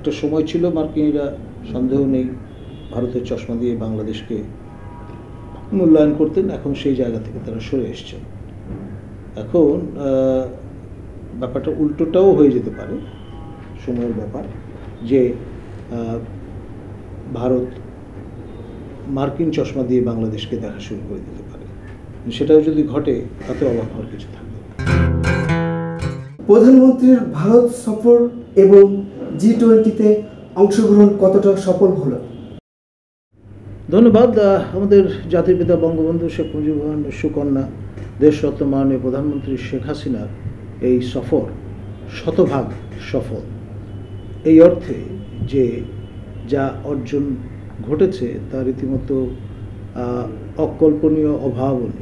একটা সময় ছিল মার্কিনিরা সন্দেহ নেই ভারতের চশমা দিয়ে বাংলাদেশকে মূল্যায়ন করতেন, এখন সেই জায়গা থেকে তারা সরে এসছেন। এখন ব্যাপারটা উল্টোটাও হয়ে যেতে পারে, সময়ের ব্যাপার, যে ভারত মার্কিন চশমা দিয়ে বাংলাদেশকে দেখা শুরু করে দিতে পারে। সেটাও যদি ঘটে তাতে অবাক হওয়ার কিছু থাকবে না। প্রধানমন্ত্রীর ভারত সফর এবং G20-তে অংশগ্রহণ কতটা সফল হলো? ধন্যবাদ। আমাদের জাতির পিতা বঙ্গবন্ধু শেখ মুজিবুর রহমানের সুকন্যা দেশরত্ন মাননীয় প্রধানমন্ত্রী শেখ হাসিনার এই সফর শতভাগ সফল, এই অর্থে যে যা অর্জন ঘটেছে তা রীতিমতো অকল্পনীয়, অভাবনীয়।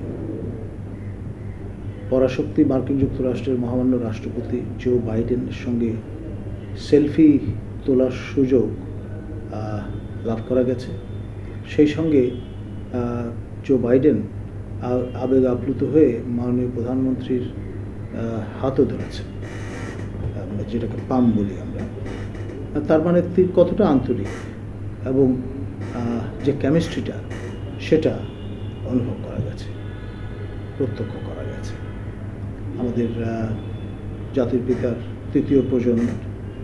পরাশক্তি মার্কিন যুক্তরাষ্ট্রের মহামান্য রাষ্ট্রপতি জো বাইডেনের সঙ্গে সেলফি তোলার সুযোগ লাভ করা গেছে। সেই সঙ্গে জো বাইডেন আবেগ আপ্লুত হয়ে মাননীয় প্রধানমন্ত্রীর হাতও ধরেছেন, যেটাকে পাম বলি আমরা। তার মানে কতটা আন্তরিক এবং যে কেমিস্ট্রিটা সেটা অনুভব করা গেছে, প্রত্যক্ষ করা গেছে। আমাদের জাতির পিতার তৃতীয় প্রজন্মের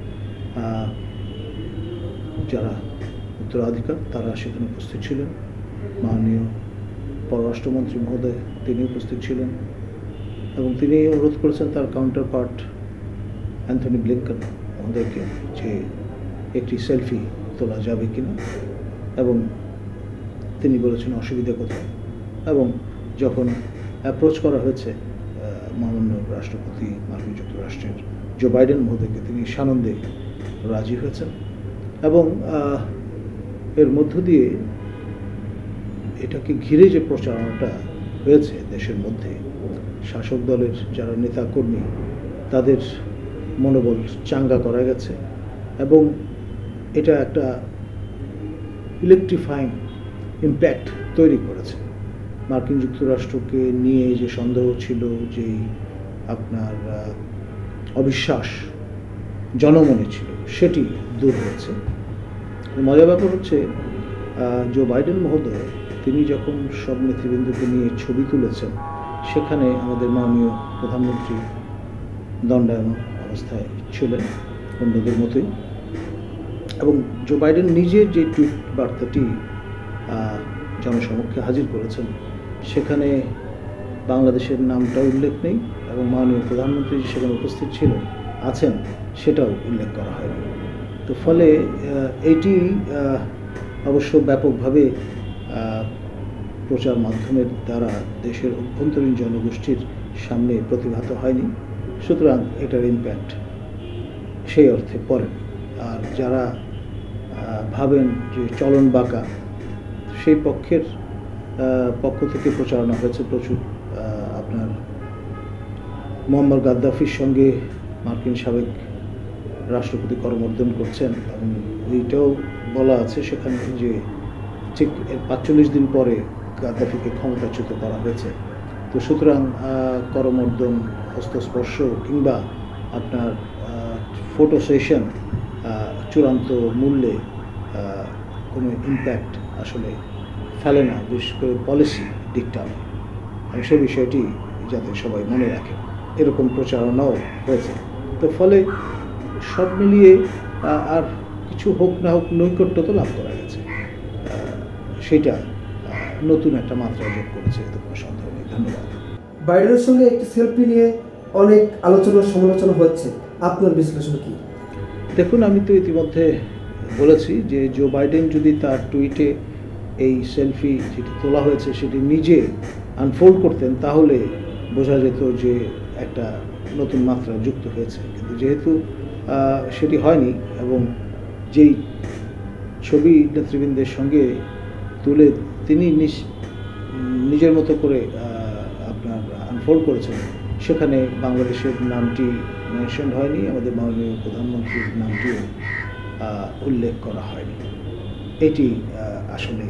যারা উত্তরাধিকার তারা সেখানে উপস্থিত ছিলেন। মাননীয় পররাষ্ট্রমন্ত্রী মহোদয় তিনি উপস্থিত ছিলেন এবং তিনি অনুরোধ করেছেন তার কাউন্টার পার্ট অ্যান্থনি ব্লিংকন মহোদয়কে যে একটি সেলফি তোলা যাবে কিনা, এবং তিনি বলেছেন অসুবিধা কোথায়। এবং যখন অ্যাপ্রোচ করা হয়েছে মাননীয় রাষ্ট্রপতি মার্কিন যুক্তরাষ্ট্রের জো বাইডেন মহোদয়কে, তিনি সানন্দে রাজি হয়েছেন। এবং এর মধ্য দিয়ে এটাকে ঘিরে যে প্রচারণাটা হয়েছে দেশের মধ্যে, শাসক দলের যারা নেতাকর্মী তাদের মনোবল চাঙ্গা করা গেছে এবং এটা একটা ইলেকট্রিফাইং ইম্প্যাক্ট তৈরি করেছে। মার্কিন যুক্তরাষ্ট্রকে নিয়ে যে সন্দেহ ছিল, যে আপনার অবিশ্বাস জনমনে ছিল, সেটি দূর হয়েছে। মজার ব্যাপার হচ্ছে জো বাইডেন মহোদয় তিনি যখন সব নেতৃবৃন্দকে নিয়ে ছবি তুলেছেন, সেখানে আমাদের মাননীয় প্রধানমন্ত্রী দণ্ডায়মান অবস্থায় ছিলেন অন্যদের মতোই। এবং জো বাইডেন নিজের যে টুইট বার্তাটি জনসমক্ষে হাজির করেছেন, সেখানে বাংলাদেশের নামটা উল্লেখ নেই এবং মাননীয় প্রধানমন্ত্রী সেখানে উপস্থিত আছেন সেটাও উল্লেখ করা হয়নি। তো ফলে এইটি অবশ্য ব্যাপকভাবে প্রচার মাধ্যমের দ্বারা দেশের অভ্যন্তরীণ জনগোষ্ঠীর সামনে প্রতিভাত হয়নি, সুতরাং এটার ইম্প্যাক্ট সেই অর্থে পড়ে। আর যারা ভাবেন যে চলন বাঁকা, সেই পক্ষ থেকে প্রচারণা হয়েছে প্রচুর। আপনার মোহাম্মদ গাদ্দাফির সঙ্গে মার্কিন সাবেক রাষ্ট্রপতি করমর্দন করছেন এবং এইটাও বলা আছে সেখানে যে ঠিক ৪৫ দিন পরে গাদ্দাফিকে ক্ষমতাচ্যুত করা হয়েছে। তো সুতরাং করমর্দন, হস্তস্পর্শ কিংবা আপনার ফটো সেশন চূড়ান্ত মূল্যে কোনো ইম্প্যাক্ট আসলে ফেলে না, বিশেষ করে পলিসি ডিকটামে। আমি সে বিষয়টি যাতে সবাই মনে রাখে, এরকম প্রচারণাও হয়েছে। তো ফলে সব মিলিয়ে আর কিছু হোক না হোক নৈকট্য তো লাভ করা গেছে, সেটা নতুন একটা মাত্রা যোগ করেছে, এতে কোনো সন্দেহ নেই। ধন্যবাদ। বাইডেনের সঙ্গে একটি সেলফি নিয়ে অনেক আলোচনা সমালোচনা হচ্ছে, আপনার বিশ্লেষণ কি? দেখুন, আমি তো ইতিমধ্যে বলেছি যে জো বাইডেন যদি তার টুইটে এই সেলফি যেটি তোলা হয়েছে সেটি নিজে আনফোল্ড করতেন, তাহলে বোঝা যেত যে একটা নতুন মাত্রা যুক্ত হয়েছে। কিন্তু যেহেতু সেটি হয়নি এবং যেই ছবি নেতৃবৃন্দের সঙ্গে তুলে তিনি নিজের মতো করে আপনার আনফোল্ড করেছেন, সেখানে বাংলাদেশের নামটি মেনশন হয়নি, আমাদের মাননীয় প্রধানমন্ত্রীর নামটিও উল্লেখ করা হয়নি। এটি আসলে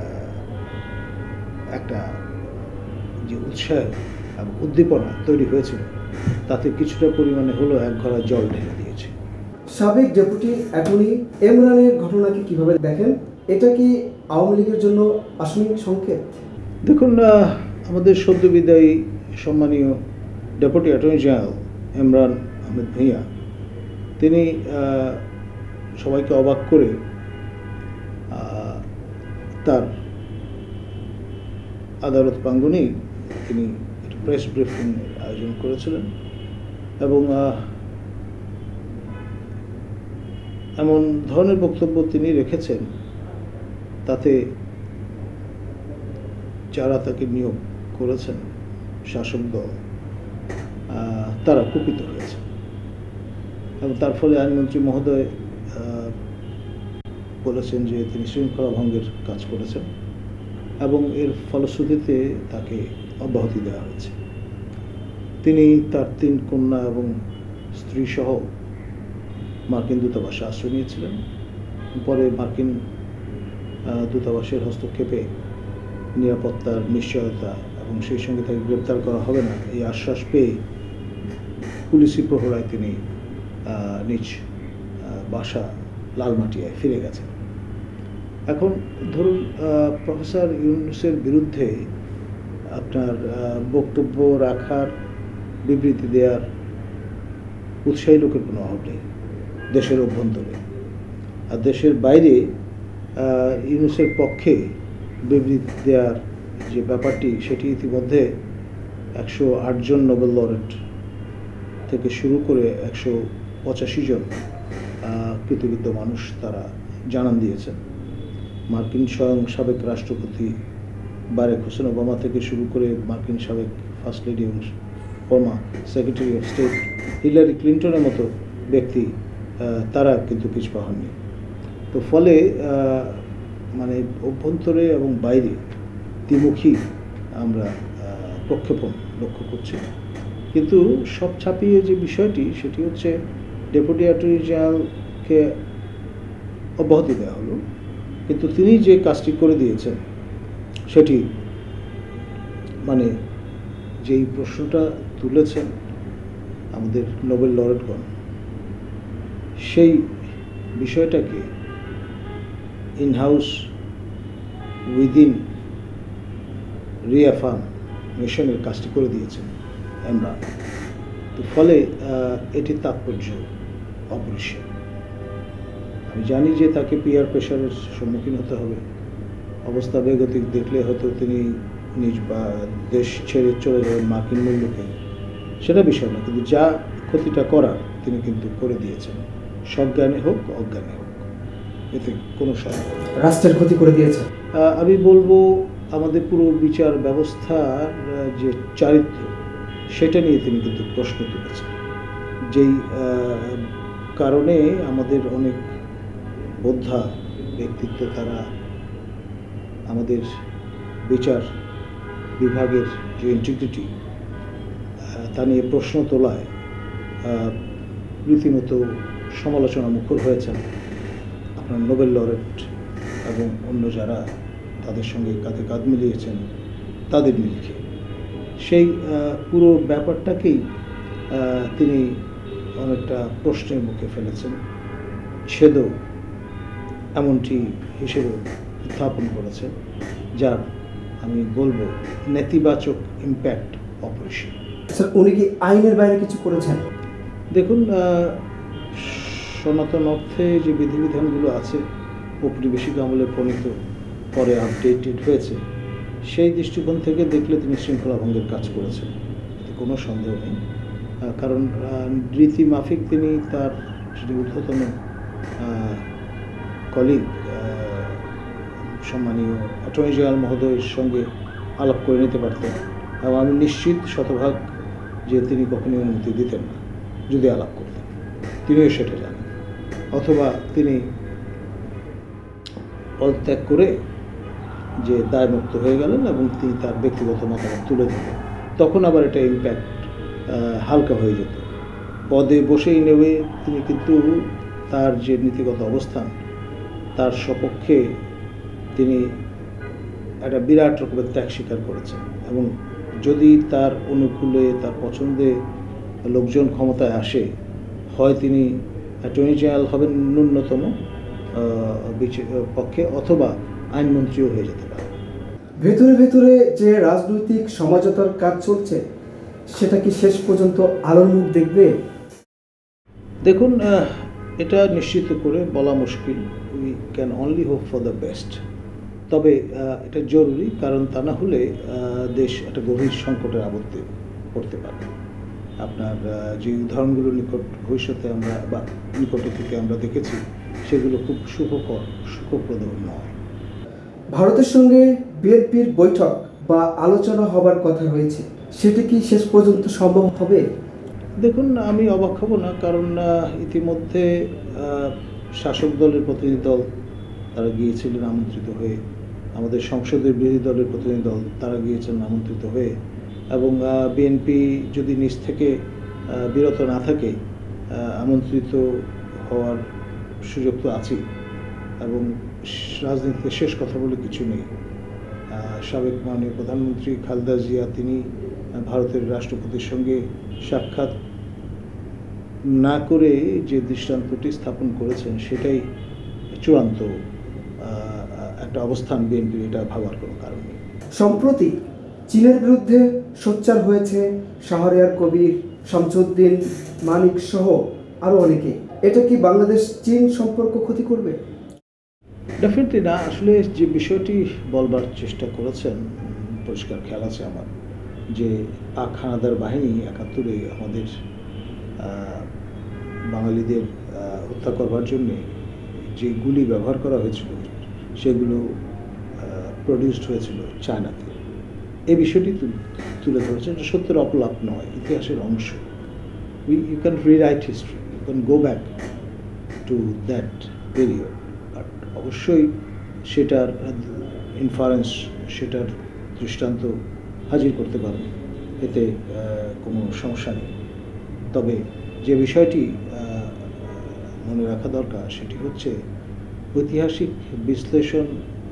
একটা যে উৎসাহ এবং উদ্দীপনা তৈরি হয়েছিল, তাতে কিছুটা পরিমাণে হলেও এক ঘড়া জল ঢেলে দিয়েছে। সাবেক ডেপুটি অ্যাটর্নি ইমরানের ঘটনাকে কিভাবে দেখেন? এটা কি আওয়ামী লীগের জন্য আসন্ন সংকেত? দেখুন, আমাদের সদ্য বিদায়ী সম্মানীয় deputy attorney general Imran Ahmed Bhuiyan, তিনি সবাইকে অবাক করে তার আদালত প্রাঙ্গণেই তিনি একটা প্রেস ব্রিফিং আয়োজন করেছিলেন এবং এমন ধরনের বক্তব্য তিনি রেখেছেন তাতে যারা তাকে নিয়োগ করেছেন শাসক দল, তারা কুপিত হয়েছে এবং তার ফলে আইনমন্ত্রী মহোদয় বলেছেন যে তিনি শৃঙ্খলা ভঙ্গের কাজ করেছেন এবং এর ফলশ্রুতিতে তাকে অব্যাহতি দেওয়া হয়েছে। তিনি তার 3 কন্যা এবং স্ত্রী সহ মার্কিন দূতাবাসে আশ্রয় নিয়েছিলেন। পরে মার্কিন দূতাবাসের হস্তক্ষেপে নিরাপত্তার নিশ্চয়তা এবং সেই সঙ্গে তাকে গ্রেপ্তার করা হবে না এই আশ্বাস পেয়ে পুলিশি প্রহরায় তিনি নিজ বাসা লালমাটিয়ায় ফিরে গেছেন। এখন ধরুন, প্রফেসর ইউনূসের বিরুদ্ধে আপনার বক্তব্য রাখার, বিবৃতি দেওয়ার উৎসাহী লোকের কোনো অভাব নেই দেশের অভ্যন্তরে। আর দেশের বাইরে ইউনূসের পক্ষে বিবৃতি দেওয়ার যে ব্যাপারটি, সেটি ইতিমধ্যে 108 জন নোবেল লরেট থেকে শুরু করে 185 জন কৃতবিদ্য মানুষ তারা জানান দিয়েছেন। মার্কিন স্বয়ং সাবেক রাষ্ট্রপতি বারাক হোসেন ওবামা থেকে শুরু করে মার্কিন সাবেক ফার্স্ট লেডি এবং former secretary of state Hillary ক্লিন্টনের মতো ব্যক্তি, তারা কিন্তু পিছপা হননি। তো ফলে মানে অভ্যন্তরে এবং বাইরে দ্বিমুখী আমরা প্রক্ষেপণ লক্ষ্য করছি। কিন্তু সব ছাপিয়ে যে বিষয়টি, সেটি হচ্ছে ডেপুটি অ্যাটর্নি জেনারেলকে অব্যাহতি দেওয়া হলো, কিন্তু তিনি যে কাজটি করে দিয়েছেন সেটি মানে যেই প্রশ্নটা তুলেছেন আমাদের নোবেল লরেটগণ, সেই বিষয়টাকে ইনহাউস উইদিন রিঅ্যাফার্মেশনের কাজটি করে দিয়েছেন আমরা। তো ফলে এটির তাৎপর্য অপরিসীম। আমি জানি যে তাকে পিয়ার প্রেশারের সম্মুখীন হতে হবে, অবস্থা বেগতিক দেখলে হয়তো তিনি নিজ বা দেশ ছেড়ে চলে যাবেন মার্কিন মূল্যকে, সেটা বিষয় না, কিন্তু যা ক্ষতিটা করার তিনি কিন্তু করে দিয়েছেন, সজ্ঞানে হোক অজ্ঞানে হোক, এতে কোনো সন্দেহ নেই। রাষ্ট্রের ক্ষতি করে দিয়েছে। আমি বলবো আমাদের পুরো বিচার ব্যবস্থার যে চারিত্র, সেটা নিয়ে তিনি কিন্তু প্রশ্ন তুলেছেন, যেই কারণে আমাদের অনেক বোদ্ধা ব্যক্তিত্ব তারা আমাদের বিচার বিভাগের যে ইন্টিগ্রিটি, তা নিয়ে প্রশ্ন তোলায় রীতিমতো সমালোচনা মুখর হয়েছেন আপনার নোবেল লরেট এবং অন্য যারা তাদের সঙ্গে কাঁধে কাঁধ মিলিয়েছেন তাদের নিরিখে। সেই পুরো ব্যাপারটাকেই তিনি অনেকটা প্রশ্নের মুখে ফেলেছেন, ছেদও এমনটি হিসেবে উত্থাপন করেছেন, যার আমি বলবো নেতিবাচক ইম্প্যাক্ট অপরিসীম। স্যার, উনি কি আইনের বাইরে কিছু করেছেন? দেখুন, সনাতন অর্থে যে বিধিবিধানগুলো আছে ঔপনিবেশিক আমলে প্রণীত, পরে আপডেটেড হয়েছে, সেই দৃষ্টিকোণ থেকে দেখলে তিনি শৃঙ্খলা ভঙ্গের কাজ করেছেন, এতে কোনো সন্দেহ নেই। কারণ রীতিমাফিক তিনি তার সেটি ঊর্ধ্বতন কলিগ সম্মানীয় অ্যাটর্নি জেনারেল মহোদয়ের সঙ্গে আলাপ করে নিতে পারতেন, এবং আমি নিশ্চিত শতভাগ যে তিনি কখনোই অনুমতি দিতেন না যদি আলাপ করতেন, তিনিও সেটা জানেন। অথবা তিনি পদত্যাগ করে যে দায়মুক্ত হয়ে গেলেন এবং তিনি তার ব্যক্তিগত মতামত তুলে দিলেন, তখন আবার এটা ইম্প্যাক্ট হালকা হয়ে যেত। পদে বসেই নেবে তিনি কিন্তু তার যে নীতিগত অবস্থান, তার সপক্ষে তিনি একটা বিরাট রকমের ত্যাগ স্বীকার করেছেন, এবং যদি তার অনুকূলে তার পছন্দে লোকজন ক্ষমতায় আসে, হয় তিনি অ্যাটর্নি জেনারেল হবেন ন্যূনতম পক্ষে, অথবা আইনমন্ত্রীও হয়ে যেতে পারে। ভেতরে ভেতরে যে রাজনৈতিক সমঝোতার কাজ চলছে সেটা কি শেষ পর্যন্ত আলোর মুখ দেখবে? দেখুন, এটা নিশ্চিত করে বলা মুশকিল। We can only hope for the best. তবে এটা জরুরি, কারণ তা না হলে দেশ একটা গভীর সংকটের আবদ্ধে পড়তে পারে। আপনার যে উদাহরণগুলো ভবিষ্যতে আমরা বা নিকটে থেকে আমরা দেখেছি, সেগুলো খুব সুখপ্রদ নয়। ভারতের সঙ্গে বিএনপির বৈঠক বা আলোচনা হবার কথা রয়েছে, সেটি কি শেষ পর্যন্ত সম্ভব হবে? দেখুন, আমি অবাক হব না, কারণ ইতিমধ্যে শাসক দলের প্রতিনিধি দল তারা গিয়েছিলেন আমন্ত্রিত হয়ে, আমাদের সংসদের বিরোধী দলের প্রতিনিধি দল তারা গিয়েছেন আমন্ত্রিত হয়ে, এবং বিএনপি যদি নিজ থেকে বিরত না থাকে, আমন্ত্রিত হওয়ার সুযোগ তো আছেই। এবং রাজনীতিতে শেষ কথা বলে কিছু নেই। সাবেক মাননীয় প্রধানমন্ত্রী খালেদা জিয়া তিনি ভারতের রাষ্ট্রপতির সঙ্গে সাক্ষাৎ না করে যে দৃষ্টান্তটি স্থাপন করেছেন, সেটাই চূড়ান্ত একটা অবস্থান বিএনপির, এটা ভাবার কোনো কারণ নেই। সম্প্রতি চীনের বিরুদ্ধে সোচ্চার হয়েছে শাহরিয়ার কবির, শামসুদ্দিন, মানিক সহ আরও অনেকে। এটা কি বাংলাদেশ চীন সম্পর্ক ক্ষতি করবে? ডেফিনেটলি না। আসলে যে বিষয়টি বলবার চেষ্টা করেছেন, পরিষ্কার খেয়াল আছে আমার, যে পাক হানাদার বাহিনী ৭১-এ আমাদের বাঙালিদের হত্যা করবার জন্যে যে গুলি ব্যবহার করা হয়েছিল, সেগুলো প্রডিউসড হয়েছিল চায়নাতে। এই বিষয়টি তুলে ধরেছেন। এটা সত্যের অপলাপ নয়, ইতিহাসের অংশ। You can rewrite history, you can go back to that period, but অবশ্যই সেটার ইনফারেন্স, সেটার দৃষ্টান্ত হাজির করতে পারবে, এতে কোনো সমস্যা নেই। তবে যে বিষয়টি মনে রাখা দরকার, সেটি হচ্ছে ঐতিহাসিক বিশ্লেষণ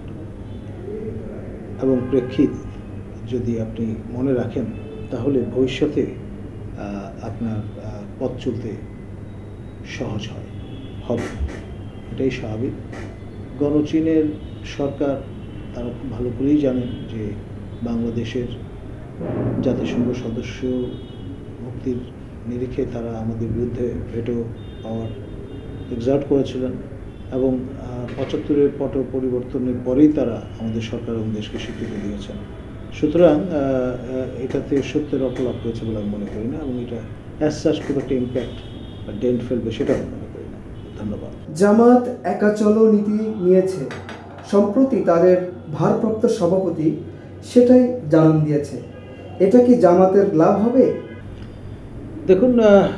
এবং প্রেক্ষিত যদি আপনি মনে রাখেন, তাহলে ভবিষ্যতে আপনার পথ চলতে সহজ হবে। এটাই স্বাভাবিক। গণচীনের সরকার তারা খুব ভালো করেই জানেন যে বাংলাদেশের জাতিসংঘ সদস্য মুক্তির নিরিখে তারা আমাদের বিরুদ্ধে ভেটো পাওয়ার এক্সার্ট করেছিলেন, এবং ৭৫-এর পট পরিবর্তনের পরেই তারা আমাদের সরকার এবং দেশকে স্বীকৃতি দিয়েছেন। সুতরাং এটাতে সত্যের অপলাপ হয়েছে বলে আমি মনে করি না, এবং এটা অ্যাজ সাচ খুব একটা ইম্প্যাক্ট বা ডেন্ট ফেলবে সেটাও আমি মনে করি না। ধন্যবাদ। জামাত একা চলো নীতি নিয়েছে, সম্প্রতি তাদের ভারপ্রাপ্ত সভাপতি সেটাই জানান দিয়েছে। এটা কি জামাতের লাভ হবে? দেখুন,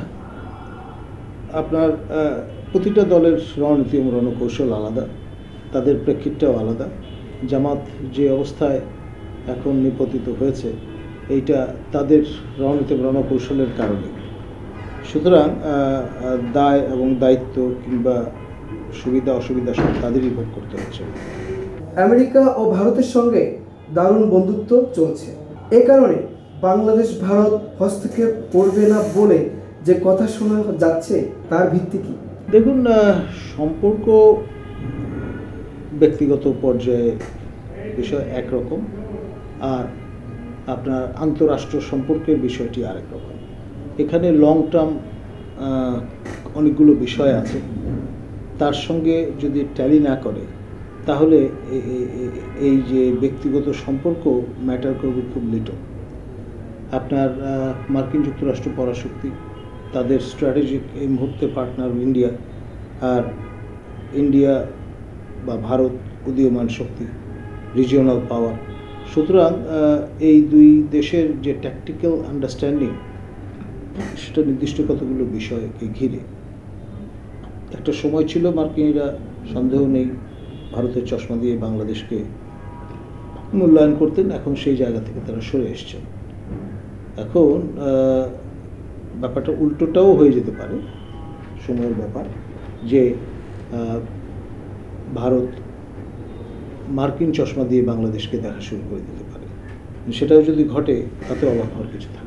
আপনার প্রতিটা দলের রণনীতি এবং রণকৌশল আলাদা, তাদের প্রেক্ষিতটাও আলাদা। জামাত যে অবস্থায় এখন নিপতিত হয়েছে, এইটা তাদের রণনীতি এবং রণকৌশলের কারণে। সুতরাং দায় এবং দায়িত্ব কিংবা সুবিধা অসুবিধা সব তাদেরই ভোগ করতে হচ্ছে। আমেরিকা ও ভারতের সঙ্গে দারুণ বন্ধুত্ব চলছে, এ কারণে বাংলাদেশ ভারত হস্তক্ষেপ করবে না বলে যে কথা শোনা যাচ্ছে, তার ভিত্তি কি? দেখুন, সম্পর্ক ব্যক্তিগত পর্যায়ে বিষয় একরকম, আর আপনার আন্তঃরাষ্ট্র সম্পর্কের বিষয়টি আরেক রকম। এখানে লং টার্ম অনেকগুলো বিষয় আছে, তার সঙ্গে যদি ট্যালি না করে, তাহলে এই যে ব্যক্তিগত সম্পর্ক ম্যাটার করবে খুব লিটল। আপনার মার্কিন যুক্তরাষ্ট্র পরাশক্তি, তাদের স্ট্র্যাটেজিক এই মুহূর্তে পার্টনার ইন্ডিয়া, আর ইন্ডিয়া বা ভারত উদীয়মান শক্তি, রিজিওনাল পাওয়ার। সুতরাং এই দুই দেশের যে ট্যাকটিক্যাল আন্ডারস্ট্যান্ডিং, সেটা নির্দিষ্ট কতগুলো বিষয়কে ঘিরে। একটা সময় ছিল মার্কিনিরা সন্দেহ নেই ভারতের চশমা দিয়ে বাংলাদেশকে মূল্যায়ন করতেন, এখন সেই জায়গা থেকে তারা সরে এসছেন। এখন ব্যাপারটা উল্টোটাও হয়ে যেতে পারে, সময়ের ব্যাপার, যে ভারত মার্কিন চশমা দিয়ে বাংলাদেশকে দেখা শুরু করে দিতে পারে। সেটাও যদি ঘটে, তাতে অবাক হওয়ার কিছু থাকে।